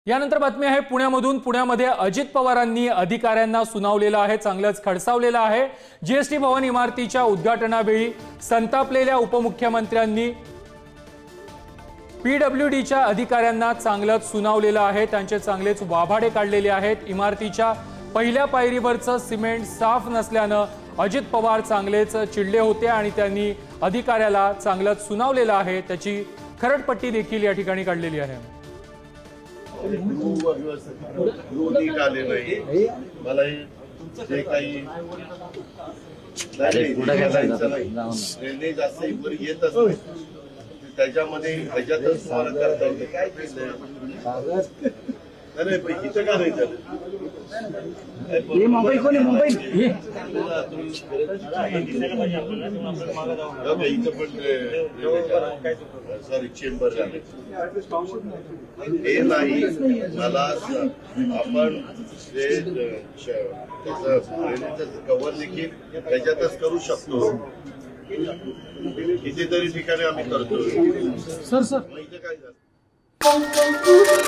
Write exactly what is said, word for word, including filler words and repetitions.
यानंतर बातमी आहे पुण्यामधून। पुण्यामध्ये अजित पवारांनी अधिकाऱ्यांना सुनावलेलं आहे, चांगलंच खडसावलेलं आहे। जीएसटी भवन इमारतीच्या उद्घाटनावेळी संतापलेल्या उपमुख्यमंत्र्यांनी पीडब्ल्यूडीच्या अधिकाऱ्यांना चांगलंच सुनावलेलं आहे, त्यांचे चांगलेच वाभाडे काढलेले आहेत। इमारतीच्या पहिल्या पायरीवरचं सिमेंट साफ नसल्यानं अजित पवार चांगलेच चिडले होते आणि त्यांनी अधिकाऱ्याला चांगलंच सुनावलेलं आहे, त्याची खरडपट्टी देखील या ठिकाणी काढलेली आहे। आले नाही मला जे काही जास्त वर येतच नाही, त्याच्यामध्ये ह्याच्यातच फरक करता येईल काय अरे इथं का नाही झालं मुंबई कोणी मुंबई इथं पण सॉरी चेंबर झाले हे नाही मला आपण कव्हर देखील त्याच्यातच करू शकतो, कितीतरी ठिकाणी आम्ही करतो। सर सर इथं काय झालं